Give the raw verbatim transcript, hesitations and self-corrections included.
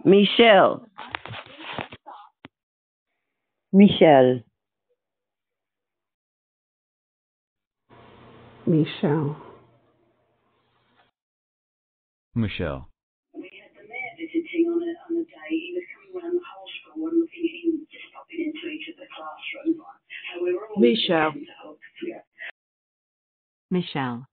Michelle. Michelle. Michelle. Michelle. We had the mayor visiting on a, on a day. He was coming around the whole school and looking at him, just popping into each of the classrooms. So we were all Michelle. to hope. Yeah. Michelle.